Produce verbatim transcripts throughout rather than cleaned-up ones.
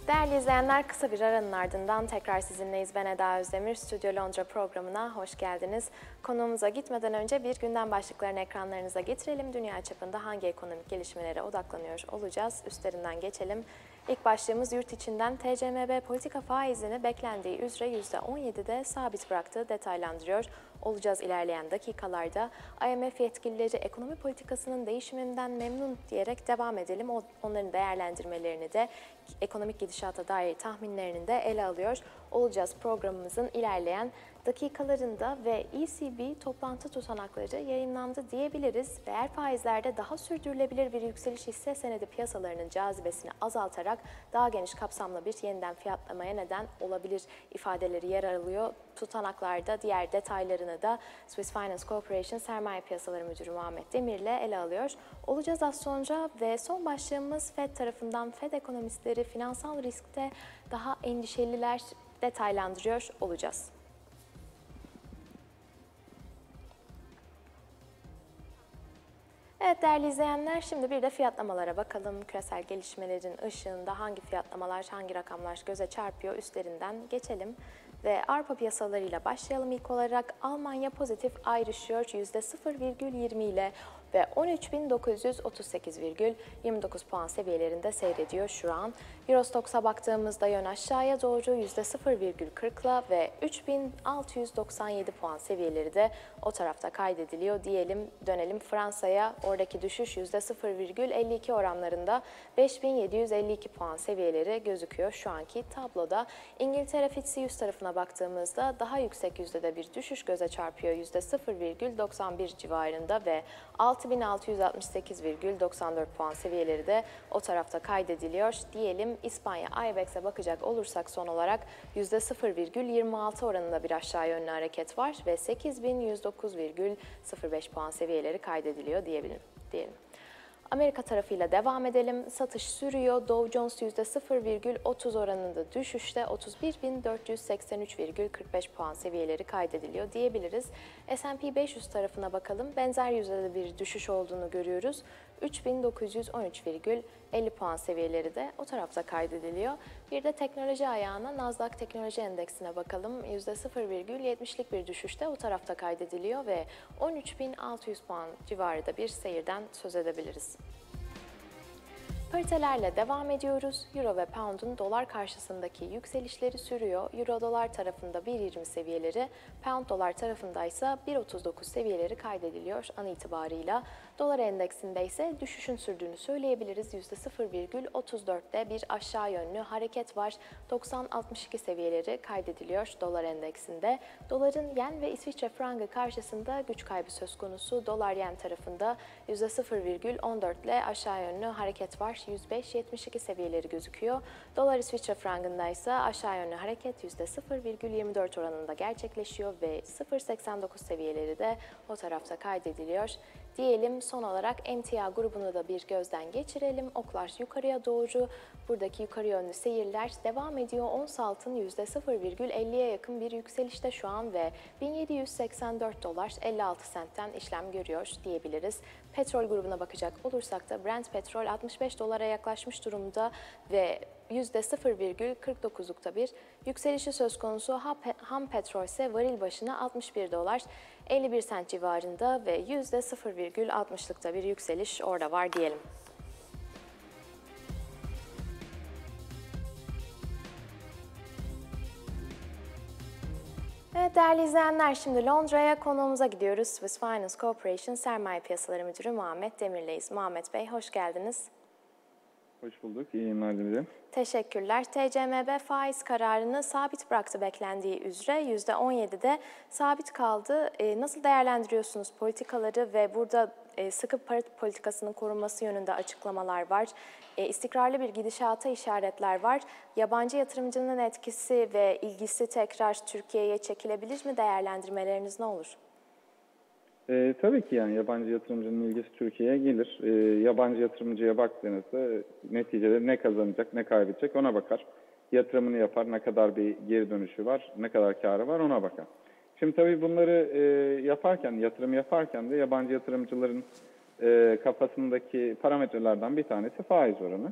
Değerli izleyenler, kısa bir aranın ardından tekrar sizinleyiz. Ben Eda Özdemir, Stüdyo Londra programına hoş geldiniz. Konuğumuza gitmeden önce bir gündem başlıklarını ekranlarınıza getirelim. Dünya çapında hangi ekonomik gelişmelere odaklanıyor olacağız? Üstlerinden geçelim. İlk başlığımız yurt içinden. T C M B politika faizini beklendiği üzere yüzde on yedide sabit bıraktığı detaylandırıyor olacağız ilerleyen dakikalarda. I M F yetkilileri ekonomi politikasının değişiminden memnun diyerek devam edelim. Onların değerlendirmelerini de ekonomik gidişata dair tahminlerini de ele alıyor olacağız programımızın ilerleyen dakikalarında ve E C B toplantı tutanakları yayınlandı diyebiliriz. Reel faizlerde daha sürdürülebilir bir yükseliş hisse senedi piyasalarının cazibesini azaltarak daha geniş kapsamlı bir yeniden fiyatlamaya neden olabilir ifadeleri yer alıyor. Tutanaklarda diğer detaylarını da Swiss Finance Corporation Sermaye Piyasaları Müdürü Muhammed Demir'le ele alıyor olacağız az sonra ve son başlığımız Fed tarafından Fed ekonomistleri finansal riskte daha endişeliler detaylandırıyor olacağız. Evet değerli izleyenler, şimdi bir de fiyatlamalara bakalım. Küresel gelişmelerin ışığında hangi fiyatlamalar, hangi rakamlar göze çarpıyor üstlerinden geçelim. Ve Avrupa piyasalarıyla başlayalım ilk olarak. Almanya pozitif ayrışıyor yüzde sıfır virgül yirmi ile ve on üç bin dokuz yüz otuz sekiz virgül yirmi dokuz puan seviyelerinde seyrediyor şu an. Eurostox'a baktığımızda yön aşağıya doğru yüzde sıfır virgül kırk ile ve üç bin altı yüz doksan yedi puan seviyeleri de o tarafta kaydediliyor diyelim. Dönelim Fransa'ya. Oradaki düşüş yüzde sıfır virgül elli iki oranlarında beş bin yedi yüz elli iki puan seviyeleri gözüküyor şu anki tabloda. İngiltere F T S E yüz tarafına baktığımızda daha yüksek yüzdede bir düşüş göze çarpıyor yüzde sıfır virgül doksan bir civarında ve altı bin altı yüz altmış sekiz virgül doksan dört puan seviyeleri de o tarafta kaydediliyor diyelim. İspanya I B E X'e bakacak olursak son olarak yüzde sıfır virgül yirmi altı oranında bir aşağı yönlü hareket var ve sekiz bin yüz dokuz virgül sıfır beş puan seviyeleri kaydediliyor diyebilirim, diyelim. Amerika tarafıyla devam edelim. Satış sürüyor. Dow Jones yüzde sıfır virgül otuz oranında düşüşte otuz bir bin dört yüz seksen üç virgül kırk beş puan seviyeleri kaydediliyor diyebiliriz. S and P beş yüz tarafına bakalım. Benzer yüzde bir düşüş olduğunu görüyoruz. üç bin dokuz yüz on üç virgül elli puan seviyeleri de o tarafta kaydediliyor. Bir de teknoloji ayağına Nasdaq Teknoloji Endeksine bakalım. yüzde sıfır virgül yetmişlik bir düşüşte o tarafta kaydediliyor ve on üç bin altı yüz puan civarında bir seyirden söz edebiliriz. Paritelerle devam ediyoruz. Euro ve Pound'un dolar karşısındaki yükselişleri sürüyor. Euro dolar tarafında bir virgül yirmi seviyeleri, Pound dolar tarafında ise bir virgül otuz dokuz seviyeleri kaydediliyor an itibarıyla. Dolar endeksinde ise düşüşün sürdüğünü söyleyebiliriz. yüzde sıfır virgül otuz dörtte bir aşağı yönlü hareket var. doksan altmış iki seviyeleri kaydediliyor dolar endeksinde. Doların yen ve İsviçre frangı karşısında güç kaybı söz konusu. Dolar yen tarafında yüzde sıfır virgül on dört ile aşağı yönlü hareket var. yüz beş virgül yetmiş iki seviyeleri gözüküyor. Dolar İsviçre frangında ise aşağı yönlü hareket yüzde sıfır virgül yirmi dört oranında gerçekleşiyor ve sıfır virgül seksen dokuz seviyeleri de o tarafta kaydediliyor. Diyelim son olarak M T A grubunu da bir gözden geçirelim. Oklar yukarıya doğru. Buradaki yukarı yönlü seyirler devam ediyor. Ons altın yüzde sıfır virgül elliye yakın bir yükselişte şu an ve bin yedi yüz seksen dört dolar elli altı sentten işlem görüyor diyebiliriz. Petrol grubuna bakacak olursak da Brent petrol altmış beş dolara yaklaşmış durumda ve yüzde sıfır virgül kırk dokuzlukta bir yükselişi söz konusu. Ham petrol ise varil başına altmış bir dolar elli bir sent civarında ve yüzde sıfır virgül altmışlıkta bir yükseliş orada var diyelim. Evet değerli izleyenler, şimdi Londra'ya konuğumuza gidiyoruz. Swiss Finance Corporation Sermaye Piyasaları Müdürü Muhammed Demir'leyiz. Muhammed Bey hoş geldiniz. Hoş bulduk. İyi yayınlar dilerim. Teşekkürler. T C M B faiz kararını sabit bıraktı beklendiği üzere. yüzde on yedide sabit kaldı. E, nasıl değerlendiriyorsunuz politikaları ve burada e, sıkı para politikasının korunması yönünde açıklamalar var. E, istikrarlı bir gidişata işaretler var. Yabancı yatırımcının etkisi ve ilgisi tekrar Türkiye'ye çekilebilir mi? Değerlendirmeleriniz ne olur? E, tabii ki yani yabancı yatırımcının ilgisi Türkiye'ye gelir. E, yabancı yatırımcıya baktığınızda neticede ne kazanacak, ne kaybedecek ona bakar. Yatırımını yapar, ne kadar bir geri dönüşü var, ne kadar karı var ona bakar. Şimdi tabii bunları e, yaparken, yatırım yaparken de yabancı yatırımcıların e, kafasındaki parametrelerden bir tanesi faiz oranı.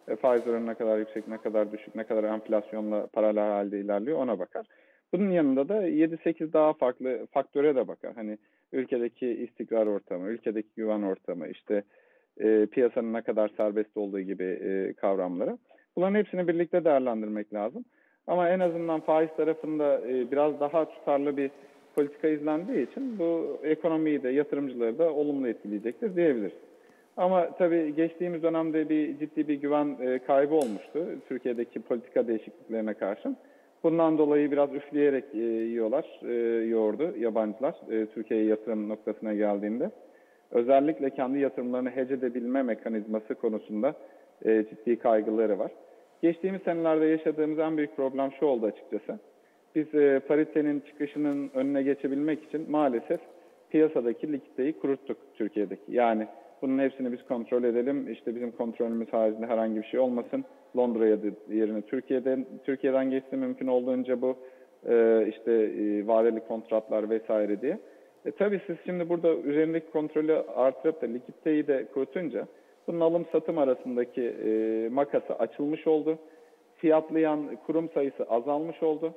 E, faiz oranı ne kadar yüksek, ne kadar düşük, ne kadar enflasyonla paralel halde ilerliyor ona bakar. Bunun yanında da yedi sekiz daha farklı faktöre de bakar. Hani ülkedeki istikrar ortamı, ülkedeki güven ortamı, işte e, piyasanın ne kadar serbest olduğu gibi e, kavramları. Bunların hepsini birlikte değerlendirmek lazım. Ama en azından faiz tarafında e, biraz daha tutarlı bir politika izlendiği için bu ekonomiyi de yatırımcıları da olumlu etkileyecektir diyebiliriz. Ama tabii geçtiğimiz dönemde bir ciddi bir güven e, kaybı olmuştu Türkiye'deki politika değişikliklerine karşın. Bundan dolayı biraz üfleyerek e, yiyorlar, e, yoğurdu yabancılar e, Türkiye'ye yatırım noktasına geldiğinde. Özellikle kendi yatırımlarını hedge edebilme mekanizması konusunda e, ciddi kaygıları var. Geçtiğimiz senelerde yaşadığımız en büyük problem şu oldu açıkçası. Biz e, paritenin çıkışının önüne geçebilmek için maalesef piyasadaki likiditeyi kuruttuk Türkiye'deki. Yani bunun hepsini biz kontrol edelim. İşte bizim kontrolümüz haricinde herhangi bir şey olmasın. Londra'ya yerine Türkiye'den Türkiye'den geçti mümkün olduğunca bu e, işte e, vadeli kontratlar vesaire diye. E, tabii siz şimdi burada üzerindeki kontrolü artırıp da likiditeyi de kurutunca bunun alım satım arasındaki e, makası açılmış oldu. Fiyatlayan kurum sayısı azalmış oldu.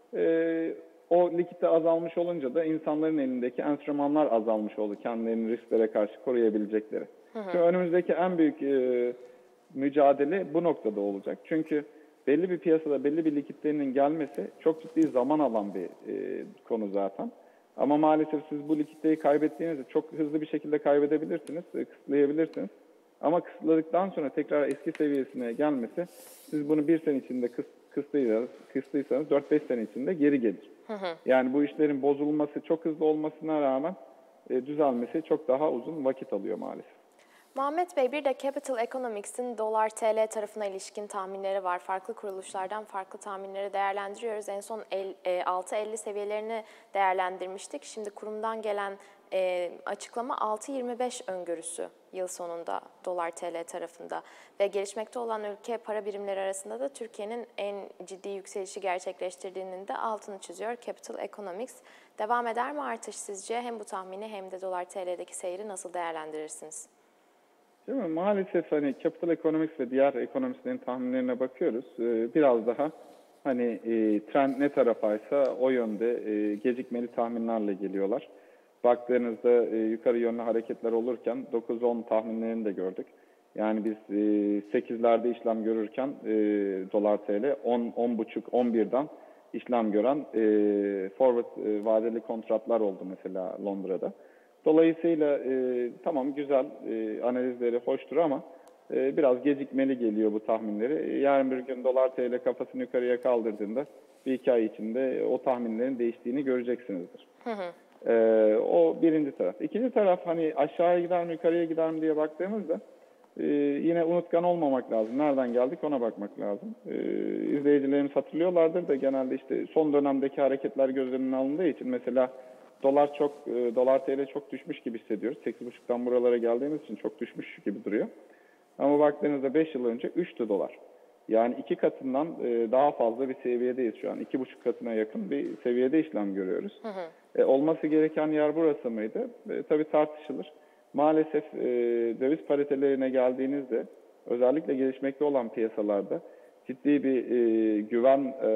E, o likidite azalmış olunca da insanların elindeki enstrümanlar azalmış oldu. Kendilerini risklere karşı koruyabilecekleri. Hı hı. Şimdi önümüzdeki en büyük e, mücadele bu noktada olacak. Çünkü belli bir piyasada belli bir likiditenin gelmesi çok ciddi zaman alan bir e, konu zaten. Ama maalesef siz bu likiditeyi kaybettiğinizde çok hızlı bir şekilde kaybedebilirsiniz, e, kısıtlayabilirsiniz. Ama kısıtladıktan sonra tekrar eski seviyesine gelmesi, siz bunu bir sene içinde kıs, kıstıysanız, kıstıysanız dört beş sene içinde geri gelir. Hı hı. Yani bu işlerin bozulması çok hızlı olmasına rağmen e, düzelmesi çok daha uzun vakit alıyor maalesef. Muhammed Bey, bir de Capital Economics'in dolar T L tarafına ilişkin tahminleri var. Farklı kuruluşlardan farklı tahminleri değerlendiriyoruz. En son altı elli seviyelerini değerlendirmiştik. Şimdi kurumdan gelen e, açıklama altı yirmi beş öngörüsü yıl sonunda dolar T L tarafında. Ve gelişmekte olan ülke para birimleri arasında da Türkiye'nin en ciddi yükselişi gerçekleştirdiğinin de altını çiziyor Capital Economics. Devam eder mi artış sizce? Hem bu tahmini hem de dolar T L'deki seyri nasıl değerlendirirsiniz? Değil mi? Maalesef hani Capital Economics ve diğer ekonomistlerin tahminlerine bakıyoruz. Ee, biraz daha hani e, trend ne tarafaysa o yönde e, gecikmeli tahminlerle geliyorlar. Baktığınızda e, yukarı yönlü hareketler olurken dokuz on tahminlerini de gördük. Yani biz e, sekizlerde işlem görürken e, dolar T L on on buçuk on birden işlem gören e, forward e, vadeli kontratlar oldu mesela Londra'da. Dolayısıyla e, tamam güzel e, analizleri hoştur ama e, biraz gecikmeli geliyor bu tahminleri. Yarın bir gün dolar T L kafasını yukarıya kaldırdığında bir iki ay içinde o tahminlerin değiştiğini göreceksinizdir. Hı hı. E, o birinci taraf. İkinci taraf hani aşağıya gider mi yukarıya gider mi diye baktığımızda e, yine unutkan olmamak lazım. Nereden geldik ona bakmak lazım. E, izleyicilerimiz hatırlıyorlardır da genelde işte son dönemdeki hareketler göz önüne alındığı için mesela Dolar çok, e, dolar T L çok düşmüş gibi hissediyoruz. sekiz buçuktan buralara geldiğimiz için çok düşmüş gibi duruyor. Ama baktığınızda beş yıl önce üçtü dolar. Yani iki katından e, daha fazla bir seviyedeyiz şu an. iki buçuk katına yakın bir seviyede işlem görüyoruz. Hı hı. E, olması gereken yer burası mıydı? E, tabii tartışılır. Maalesef e, döviz paritelerine geldiğinizde özellikle gelişmekte olan piyasalarda ciddi bir e, güven e,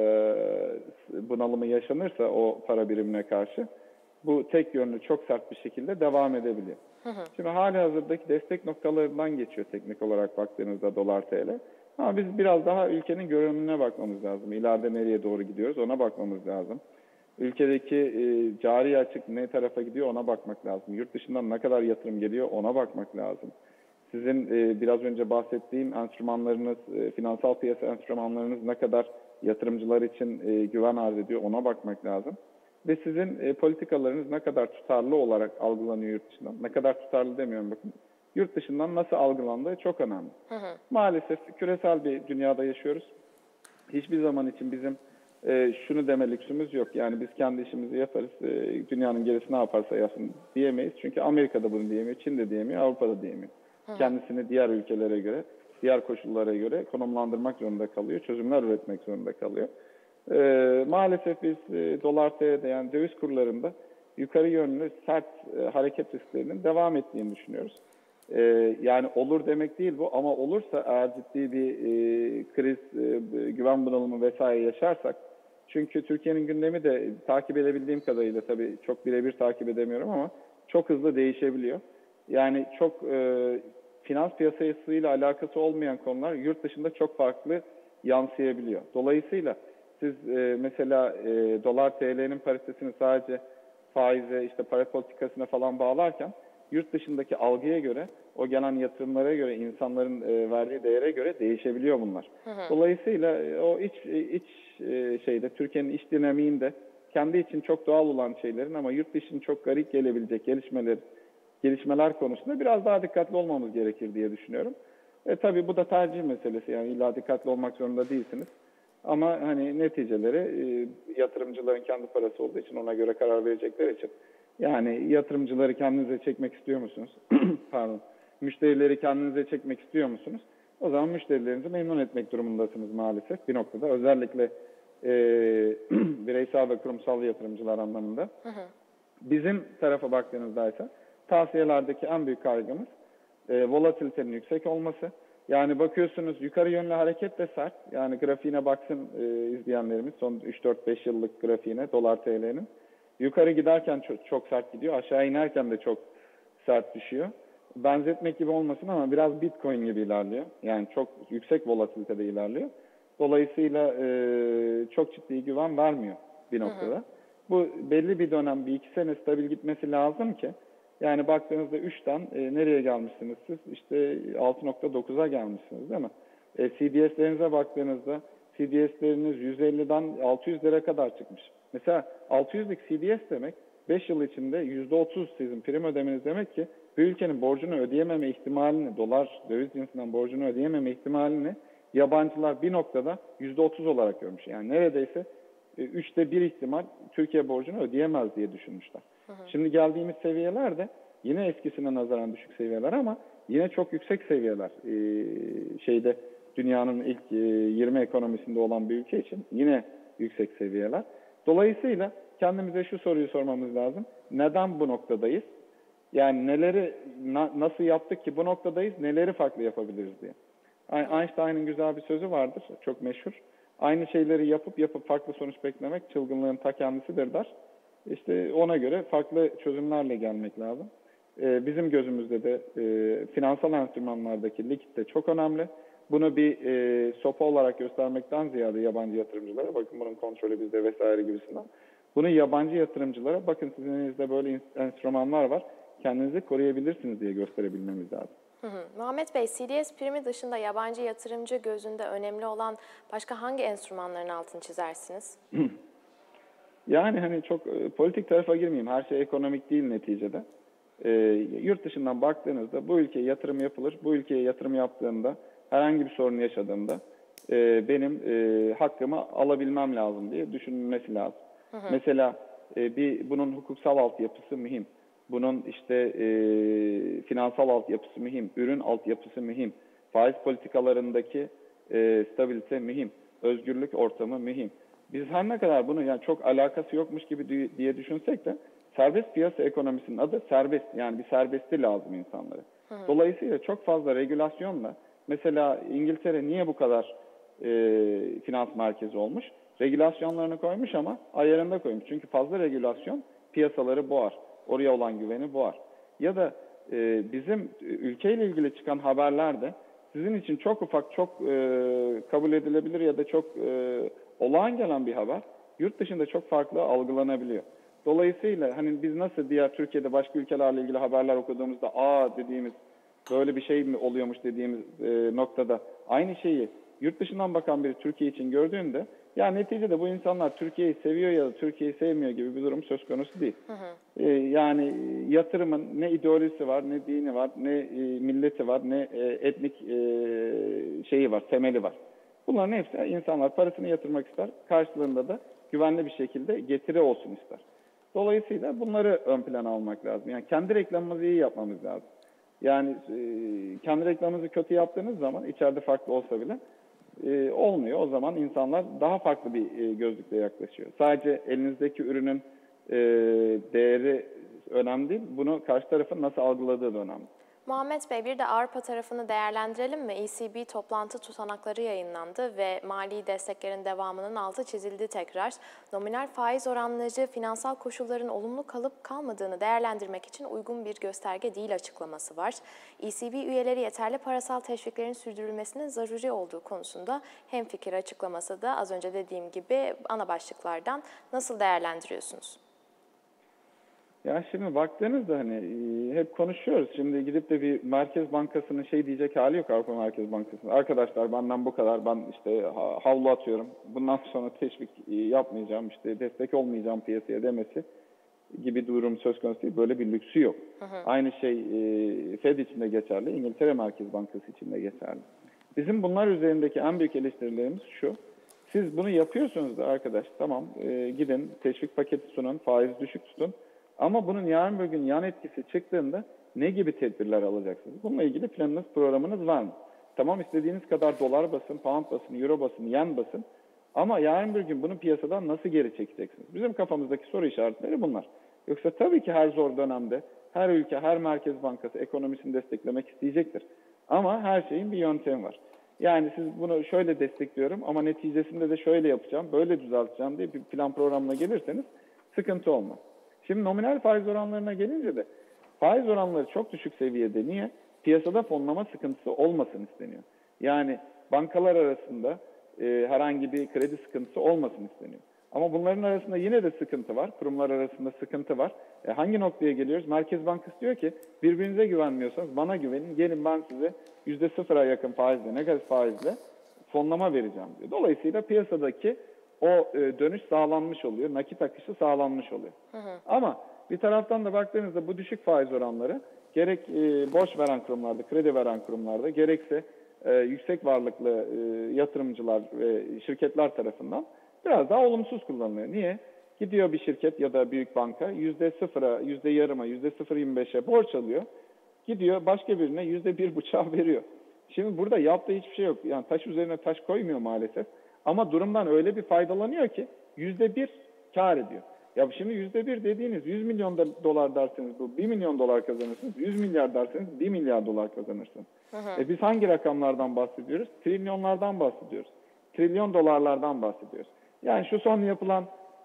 bunalımı yaşanırsa o para birimine karşı bu tek yönlü çok sert bir şekilde devam edebiliyor. Hı hı. Şimdi hali hazırdaki destek noktalarından geçiyor teknik olarak baktığınızda dolar T L. Ama biz biraz daha ülkenin görünümüne bakmamız lazım. İleride nereye doğru gidiyoruz ona bakmamız lazım. Ülkedeki e, cari açık ne tarafa gidiyor ona bakmak lazım. Yurt dışından ne kadar yatırım geliyor ona bakmak lazım. Sizin e, biraz önce bahsettiğim enstrümanlarınız, e, finansal piyasa enstrümanlarınız ne kadar yatırımcılar için e, güven arz ediyor ona bakmak lazım. Ve sizin e, politikalarınız ne kadar tutarlı olarak algılanıyor yurt dışından. Ne kadar tutarlı demiyorum bakın. Yurt dışından nasıl algılandığı çok önemli. Hı hı. Maalesef küresel bir dünyada yaşıyoruz. Hiçbir zaman için bizim e, şunu deme lüksümüz yok. Yani biz kendi işimizi yaparız. E, dünyanın gerisi ne yaparsa yapsın diyemeyiz. Çünkü Amerika'da bunu diyemiyor, Çin de diyemiyor, Avrupa'da diyemiyor. Hı hı. Kendisini diğer ülkelere göre, diğer koşullara göre konumlandırmak zorunda kalıyor. Çözümler üretmek zorunda kalıyor. E, maalesef biz e, dolar T L'de yani döviz kurlarında yukarı yönlü sert e, hareket risklerinin devam ettiğini düşünüyoruz. Ee, yani olur demek değil bu ama olursa eğer ciddi bir e, kriz, e, güven bunalımı vesaire yaşarsak, çünkü Türkiye'nin gündemi de takip edebildiğim kadarıyla, tabii çok birebir takip edemiyorum ama çok hızlı değişebiliyor. Yani çok e, finans piyasasıyla alakası olmayan konular yurt dışında çok farklı yansıyabiliyor. Dolayısıyla siz e, mesela e, dolar T L'nin paritesini sadece faize, işte para politikasına falan bağlarken yurt dışındaki algıya göre, o gelen yatırımlara göre, insanların e, verdiği değere göre değişebiliyor bunlar. Hı hı. Dolayısıyla e, o iç iç e, şeyde, Türkiye'nin iç dinamiğinde kendi için çok doğal olan şeylerin ama yurt dışının çok garip gelebilecek gelişmeler gelişmeler konusunda biraz daha dikkatli olmamız gerekir diye düşünüyorum. E tabii bu da tercih meselesi, yani illa dikkatli olmak zorunda değilsiniz. Ama hani neticeleri e, yatırımcıların kendi parası olduğu için ona göre karar verecekleri için. Yani yatırımcıları kendinize çekmek istiyor musunuz? Pardon. Müşterileri kendinize çekmek istiyor musunuz? O zaman müşterilerinizi memnun etmek durumundasınız maalesef bir noktada. Özellikle e, bireysel ve kurumsal yatırımcılar anlamında. Hı hı. Bizim tarafa baktığınızda ise tavsiyelerdeki en büyük kaygımız e, volatilitenin yüksek olması. Yani bakıyorsunuz yukarı yönlü hareket de sert. Yani grafiğine baksın e, izleyenlerimiz, son üç dört beş yıllık grafiğine dolar T L'nin. Yukarı giderken çok, çok sert gidiyor. Aşağı inerken de çok sert düşüyor. Benzetmek gibi olmasın ama biraz Bitcoin gibi ilerliyor. Yani çok yüksek volatilitede ilerliyor. Dolayısıyla e, çok ciddi güven vermiyor bir noktada. Hı hı. Bu belli bir dönem, bir iki sene stabil gitmesi lazım ki, yani baktığınızda üçten e, nereye gelmişsiniz siz? İşte altı nokta dokuza gelmişsiniz değil mi? E, C D S'lerinize baktığınızda C D S'leriniz yüz elliden altı yüzlere kadar çıkmış. Mesela altı yüzlük C D S demek beş yıl içinde yüzde otuz sizin prim ödemeniz demek ki bir ülkenin borcunu ödeyememe ihtimalini, dolar, döviz cinsinden borcunu ödeyememe ihtimalini yabancılar bir noktada yüzde otuz olarak görmüş. Yani neredeyse e, üçte bir ihtimal Türkiye borcunu ödeyemez diye düşünmüşler. Hı hı. Şimdi geldiğimiz seviyeler de yine eskisine nazaran düşük seviyeler ama yine çok yüksek seviyeler. Ee, şeyde dünyanın ilk e, yirmi ekonomisinde olan bir ülke için yine yüksek seviyeler. Dolayısıyla kendimize şu soruyu sormamız lazım. Neden bu noktadayız? Yani neleri na, nasıl yaptık ki bu noktadayız? Neleri farklı yapabiliriz diye. Einstein'ın güzel bir sözü vardır, çok meşhur. Aynı şeyleri yapıp yapıp farklı sonuç beklemek çılgınlığın ta kendisidir der. İşte ona göre farklı çözümlerle gelmek lazım. Ee, bizim gözümüzde de e, finansal enstrümanlardaki likidite çok önemli. Bunu bir e, sopa olarak göstermekten ziyade yabancı yatırımcılara, bakın bunun kontrolü bizde vesaire gibisinden. Bunu yabancı yatırımcılara, bakın sizin elinizde böyle enstrümanlar var, kendinizi koruyabilirsiniz diye gösterebilmemiz lazım. Hı hı. Muhammed Bey, C D S primi dışında yabancı yatırımcı gözünde önemli olan başka hangi enstrümanların altını çizersiniz? Yani hani çok e, politik tarafa girmeyeyim. Her şey ekonomik değil neticede. E, yurt dışından baktığınızda bu ülkeye yatırım yapılır. Bu ülkeye yatırım yaptığında herhangi bir sorun yaşadığımda e, benim e, hakkımı alabilmem lazım diye düşünülmesi lazım. Hı hı. Mesela e, bir bunun hukuksal altyapısı mühim. Bunun işte e, finansal altyapısı mühim. Ürün altyapısı mühim. Faiz politikalarındaki e, stabilite mühim. Özgürlük ortamı mühim. Biz her ne kadar bunu yani çok alakası yokmuş gibi diye düşünsek de serbest piyasa ekonomisinin adı serbest. Yani bir serbestli lazım insanlara. Hı. Dolayısıyla çok fazla regülasyonla, mesela İngiltere niye bu kadar e, finans merkezi olmuş? Regülasyonlarını koymuş ama ayarında koymuş. Çünkü fazla regülasyon piyasaları boğar. Oraya olan güveni boğar. Ya da e, bizim ülkeyle ilgili çıkan haberlerde sizin için çok ufak, çok e, kabul edilebilir ya da çok e, olağan gelen bir haber yurt dışında çok farklı algılanabiliyor. Dolayısıyla hani biz nasıl diğer Türkiye'de başka ülkelerle ilgili haberler okuduğumuzda aa dediğimiz, böyle bir şey mi oluyormuş dediğimiz e, noktada aynı şeyi yurt dışından bakan biri Türkiye için gördüğünde, ya neticede bu insanlar Türkiye'yi seviyor ya da Türkiye'yi sevmiyor gibi bir durum söz konusu değil. Hı hı. Ee, yani yatırımın ne ideolojisi var, ne dini var, ne e, milleti var, ne e, etnik e, şeyi var, temeli var. Bunların hepsi, insanlar parasını yatırmak ister, karşılığında da güvenli bir şekilde getiri olsun ister. Dolayısıyla bunları ön plana almak lazım. Yani kendi reklamımızı iyi yapmamız lazım. Yani e, kendi reklamınızı kötü yaptığınız zaman, içeride farklı olsa bile e, olmuyor. O zaman insanlar daha farklı bir e, gözlükle yaklaşıyor. Sadece elinizdeki ürünün e, değeri önemli değil, bunu karşı tarafın nasıl algıladığı da önemli. Muhammed Bey, bir de Avrupa tarafını değerlendirelim mi? E C B toplantı tutanakları yayınlandı ve mali desteklerin devamının altı çizildi tekrar. Nominal faiz oranları finansal koşulların olumlu kalıp kalmadığını değerlendirmek için uygun bir gösterge değil açıklaması var. E C B üyeleri yeterli parasal teşviklerin sürdürülmesinin zaruri olduğu konusunda hemfikir açıklaması da az önce dediğim gibi ana başlıklardan. Nasıl değerlendiriyorsunuz? Ya şimdi baktığınızda hani e, hep konuşuyoruz. Şimdi gidip de bir Merkez Bankası'nın şey diyecek hali yok, Avrupa Merkez Bankası'nın. Arkadaşlar benden bu kadar, ben işte ha- havlu atıyorum. Bundan sonra teşvik e, yapmayacağım, işte destek olmayacağım piyasaya demesi gibi durum söz konusu değil. Böyle bir lüksü yok. Hı hı. Aynı şey e, Fed için de geçerli, İngiltere Merkez Bankası için de geçerli. Bizim bunlar üzerindeki en büyük eleştirilerimiz şu. Siz bunu yapıyorsunuz da arkadaş, tamam e, gidin teşvik paketi sunun, faiz düşük tutun. Ama bunun yarın bir gün yan etkisi çıktığında ne gibi tedbirler alacaksınız? Bununla ilgili planınız, programınız var mı? Tamam, istediğiniz kadar dolar basın, pound basın, euro basın, yen basın. Ama yarın bir gün bunu piyasadan nasıl geri çekeceksiniz? Bizim kafamızdaki soru işaretleri bunlar. Yoksa tabii ki her zor dönemde her ülke, her merkez bankası ekonomisini desteklemek isteyecektir. Ama her şeyin bir yöntemi var. Yani siz bunu şöyle destekliyorum ama neticesinde de şöyle yapacağım, böyle düzelteceğim diye bir plan programına gelirseniz sıkıntı olmaz. Şimdi nominal faiz oranlarına gelince de faiz oranları çok düşük seviyede. Niye? Piyasada fonlama sıkıntısı olmasın isteniyor. Yani bankalar arasında e, herhangi bir kredi sıkıntısı olmasın isteniyor. Ama bunların arasında yine de sıkıntı var. Kurumlar arasında sıkıntı var. E, hangi noktaya geliyoruz? Merkez Bankası diyor ki birbirinize güvenmiyorsanız bana güvenin. Gelin ben size yüzde sıfıra yakın faizle, negatif faizle fonlama vereceğim diyor. Dolayısıyla piyasadaki o e, dönüş sağlanmış oluyor. Nakit akışı sağlanmış oluyor. Hı hı. Ama bir taraftan da baktığınızda bu düşük faiz oranları gerek e, borç veren kurumlarda, kredi veren kurumlarda, gerekse e, yüksek varlıklı e, yatırımcılar ve şirketler tarafından biraz daha olumsuz kullanılıyor. Niye? Gidiyor bir şirket ya da büyük banka yüzde sıfıra, yüzde yarıma, yüzde sıfır yirmi beşe borç alıyor. Gidiyor başka birine yüzde bir buçuğa veriyor. Şimdi burada yaptığı hiçbir şey yok. Yani taş üzerine taş koymuyor maalesef. Ama durumdan öyle bir faydalanıyor ki yüzde bir kar ediyor. Ya şimdi yüzde bir dediğiniz yüz milyon dolar derseniz bu bir milyon dolar kazanırsınız. yüz milyar derseniz bir milyar dolar kazanırsınız. Hı hı. E biz hangi rakamlardan bahsediyoruz? Trilyonlardan bahsediyoruz. Trilyon dolarlardan bahsediyoruz. Yani şu son yapılan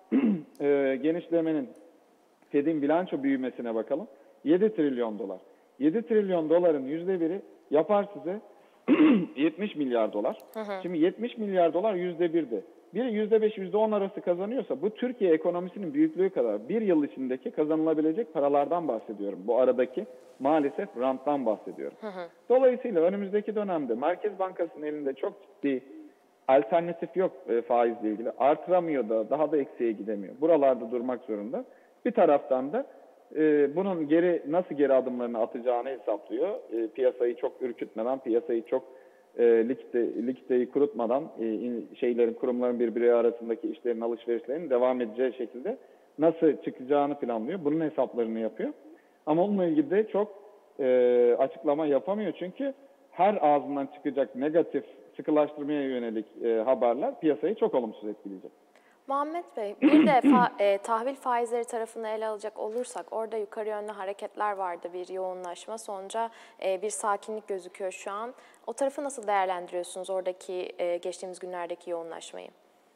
e, genişlemenin, Fed'in bilanço büyümesine bakalım. yedi trilyon dolar. yedi trilyon doların yüzde biri yapar size yetmiş milyar dolar. Hı hı. Şimdi yetmiş milyar dolar yüzde birde. Biri yüzde beş, yüzde on arası kazanıyorsa bu Türkiye ekonomisinin büyüklüğü kadar bir yıl içindeki kazanılabilecek paralardan bahsediyorum. Bu aradaki maalesef ranttan bahsediyorum. Hı hı. Dolayısıyla önümüzdeki dönemde Merkez Bankası'nın elinde çok ciddi alternatif yok e, faizle ilgili. Artıramıyor da daha da eksiye gidemiyor. Buralarda durmak zorunda. Bir taraftan da e, bunun geri nasıl geri adımlarını atacağını hesaplıyor. E, piyasayı çok ürkütmeden, piyasayı çok e, likite, likiteyi kurutmadan e, şeylerin, kurumların birbiri arasındaki işlerin, alışverişlerin devam edeceği şekilde nasıl çıkacağını planlıyor. Bunun hesaplarını yapıyor. Ama onunla ilgili de çok e, açıklama yapamıyor. Çünkü her ağzından çıkacak negatif, sıkılaştırmaya yönelik e, haberler piyasayı çok olumsuz etkileyecek. Muhammed Bey, bir de fa- e, tahvil faizleri tarafını ele alacak olursak orada yukarı yönlü hareketler vardı, bir yoğunlaşma. Sonra e, bir sakinlik gözüküyor şu an. O tarafı nasıl değerlendiriyorsunuz, oradaki e, geçtiğimiz günlerdeki yoğunlaşmayı?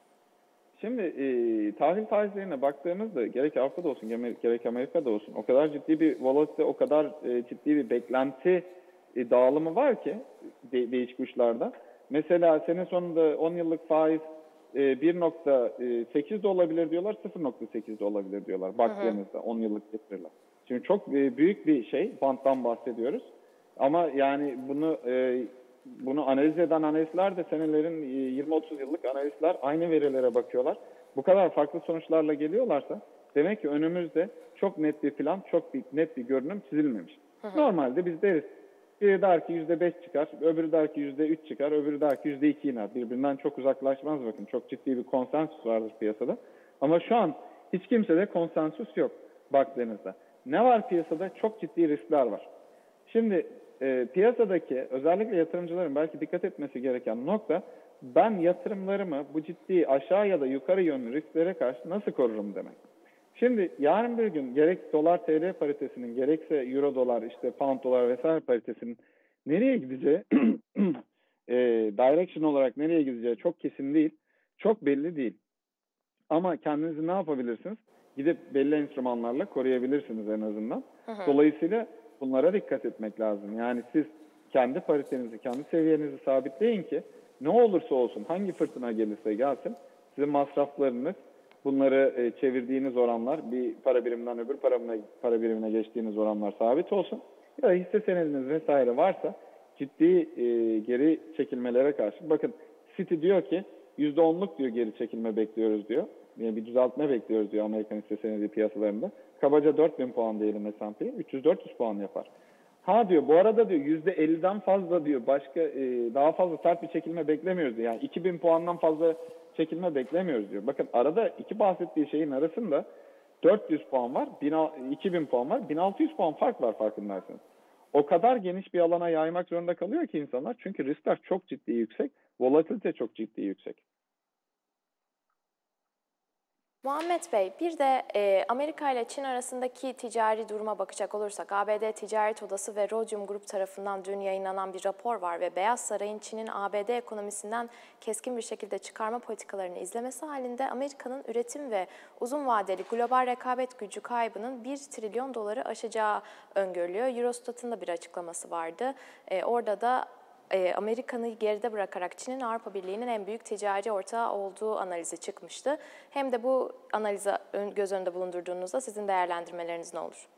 Şimdi e, tahvil faizlerine baktığımızda gerek Avrupa'da olsun gerek Amerika'da olsun o kadar ciddi bir volatilite, o kadar e, ciddi bir beklenti e, dağılımı var ki de, değişik uçlarda. Mesela sene sonunda on yıllık faiz e, bir nokta sekiz de olabilir diyorlar, sıfır nokta sekiz de olabilir diyorlar baktığınızda on yıllık getiriler. Şimdi çok e, büyük bir şey, banttan bahsediyoruz. Ama yani bunu e, bunu analiz eden analistler de senelerin yirmi otuz yıllık analistler aynı verilere bakıyorlar. Bu kadar farklı sonuçlarla geliyorlarsa demek ki önümüzde çok net bir plan, çok bir, net bir görünüm çizilmemiş. Hı hı. Normalde biz deriz, biri der ki yüzde beş çıkar, öbürü der ki yüzde üç çıkar, öbürü der ki yüzde iki iner. Birbirinden çok uzaklaşmaz bakın. Çok ciddi bir konsensus vardır piyasada. Ama şu an hiç kimsede konsensus yok baktığınızda. Ne var piyasada? Çok ciddi riskler var. Şimdi e, piyasadaki özellikle yatırımcıların belki dikkat etmesi gereken nokta, ben yatırımlarımı bu ciddi aşağı ya da yukarı yönlü risklere karşı nasıl korurum demek. Şimdi yarın bir gün gerek dolar T L paritesinin gerekse euro dolar işte pound dolar vesaire paritesinin nereye gideceği e, direction olarak nereye gideceği çok kesin değil. Çok belli değil. Ama kendinizi ne yapabilirsiniz? Gidip belli enstrümanlarla koruyabilirsiniz en azından. Hı hı. Dolayısıyla bunlara dikkat etmek lazım. Yani siz kendi paritenizi, kendi seviyenizi sabitleyin ki ne olursa olsun, hangi fırtına gelirse gelsin, sizin masraflarınız, bunları e, çevirdiğiniz oranlar, bir para biriminden öbür para, para birimine geçtiğiniz oranlar sabit olsun. Ya da hisse senediniz vesaire varsa ciddi e, geri çekilmelere karşı. Bakın Citi diyor ki yüzde onluk diyor geri çekilme bekliyoruz diyor. Yani bir düzeltme bekliyoruz diyor Amerikan hisse senedi piyasalarında. Kabaca dört bin puan diyelim S and P, üç yüz dört yüz puan yapar. Ha diyor bu arada diyor yüzde elliden fazla diyor başka e, daha fazla sert bir çekilme beklemiyoruz diyor. Yani iki bin puandan fazla çekilme beklemiyoruz diyor. Bakın arada iki bahsettiği şeyin arasında dört yüz puan var, iki bin puan var, bin altı yüz puan fark var farkındaysanız. O kadar geniş bir alana yaymak zorunda kalıyor ki insanlar çünkü riskler çok ciddi yüksek, volatilite çok ciddi yüksek. Muhammed Bey, bir de e, Amerika ile Çin arasındaki ticari duruma bakacak olursak, A B D Ticaret Odası ve Rhodium Group tarafından dün yayınlanan bir rapor var ve Beyaz Saray'ın Çin'in A B D ekonomisinden keskin bir şekilde çıkarma politikalarını izlemesi halinde Amerika'nın üretim ve uzun vadeli global rekabet gücü kaybının bir trilyon doları aşacağı öngörülüyor. Eurostat'ın da bir açıklaması vardı. E, orada da Amerika'yı geride bırakarak Çin'in Avrupa Birliği'nin en büyük ticari ortağı olduğu analizi çıkmıştı. Hem de bu analizi göz önünde bulundurduğunuzda sizin değerlendirmeleriniz ne olur?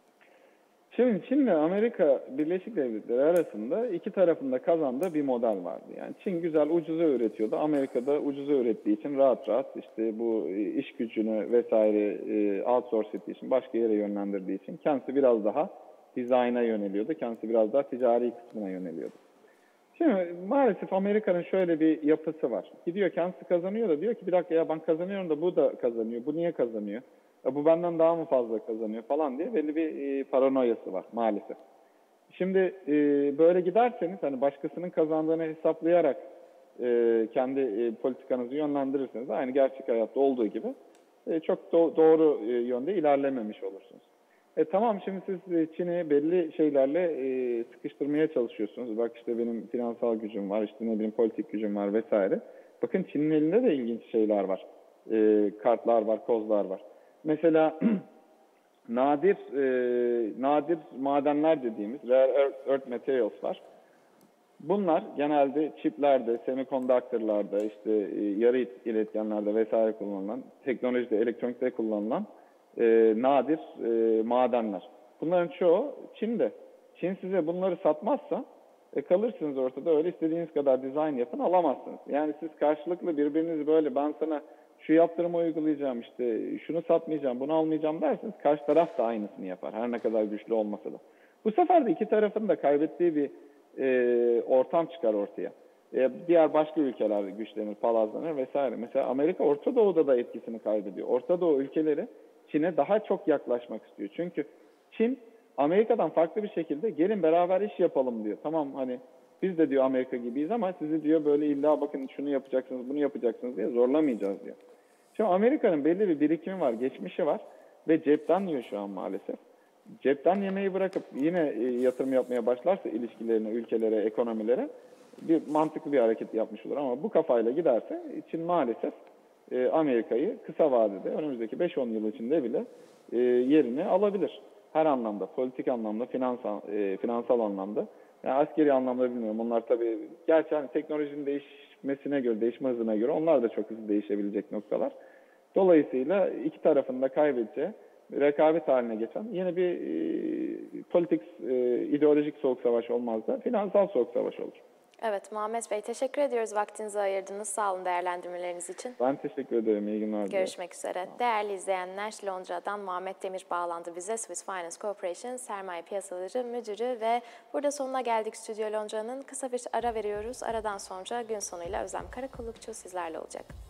Şimdi Çin ve Amerika Birleşik Devletleri arasında iki tarafında kazandığı bir model vardı. Yani Çin güzel ucuza üretiyordu. Amerika'da ucuza ürettiği için rahat rahat işte bu iş gücünü vesaire outsource ettiği için, başka yere yönlendirdiği için kendisi biraz daha dizayna yöneliyordu. Kendisi biraz daha ticari kısmına yöneliyordu. Şimdi maalesef Amerika'nın şöyle bir yapısı var. Gidiyor kendisi kazanıyor da diyor ki bir dakika ya ben kazanıyorum da bu da kazanıyor. Bu niye kazanıyor? Ya bu benden daha mı fazla kazanıyor falan diye belli bir e, paranoyası var maalesef. Şimdi e, böyle giderseniz hani başkasının kazandığını hesaplayarak e, kendi e, politikanızı yönlendirirseniz aynı gerçek hayatta olduğu gibi e, çok do- doğru e, yönde ilerlememiş olursunuz. E tamam şimdi siz Çin'i belli şeylerle e, sıkıştırmaya çalışıyorsunuz. Bak işte benim finansal gücüm var, işte ne bileyim politik gücüm var vesaire. Bakın Çin'in elinde de ilginç şeyler var. E, kartlar var, kozlar var. Mesela nadir e, nadir madenler dediğimiz rare earth materials var. Bunlar genelde çiplerde, semikondaktörlerde, işte e, yarı iletkenlerde vesaire kullanılan, teknolojide, elektronikte kullanılan e, nadir e, madenler. Bunların çoğu Çin'de. Çin size bunları satmazsa e, kalırsınız ortada, öyle istediğiniz kadar dizayn yapın alamazsınız. Yani siz karşılıklı birbirinizi böyle ben sana şu yaptırımı uygulayacağım, işte şunu satmayacağım, bunu almayacağım derseniz karşı taraf da aynısını yapar. Her ne kadar güçlü olmasa da. Bu sefer de iki tarafın da kaybettiği bir e, ortam çıkar ortaya. E, diğer başka ülkeler güçlenir, palazlanır vesaire. Mesela Amerika Orta Doğu'da da etkisini kaybediyor. Orta Doğu ülkeleri Çin'e daha çok yaklaşmak istiyor. Çünkü Çin Amerika'dan farklı bir şekilde gelin beraber iş yapalım diyor. Tamam hani biz de diyor Amerika gibiyiz ama sizi diyor böyle illa bakın şunu yapacaksınız, bunu yapacaksınız diye zorlamayacağız diyor. Şimdi Amerika'nın belli bir birikimi var, geçmişi var ve cepten yiyor şu an maalesef. Cepten yemeği bırakıp yine yatırım yapmaya başlarsa ilişkilerine, ülkelere, ekonomilere bir mantıklı bir hareket yapmış olur. Ama bu kafayla giderse Çin maalesef Amerika'yı kısa vadede önümüzdeki beş on yıl içinde bile yerini alabilir. Her anlamda, politik anlamda, finansal, finansal anlamda. Yani askeri anlamda bilmiyorum. Onlar tabii, gerçi hani teknolojinin değişmesine göre, değişme hızına göre onlar da çok hızlı değişebilecek noktalar. Dolayısıyla iki tarafın da kaybedeceği, rekabet haline geçen yine bir e, politik, e, ideolojik soğuk savaş olmaz da finansal soğuk savaş olur. Evet Muhammed Bey, teşekkür ediyoruz vaktinizi ayırdınız. Sağ olun değerlendirmeleriniz için. Ben teşekkür ederim. İyi günler dilerim. Görüşmek üzere. Değerli izleyenler, Londra'dan Muhammed Demir bağlandı bize. Swiss Finance Corporation Sermaye Piyasaları Müdürü ve burada sonuna geldik Stüdyo Londra'nın. Kısa bir ara veriyoruz. Aradan sonra gün sonuyla Özlem Karakullukçu sizlerle olacak.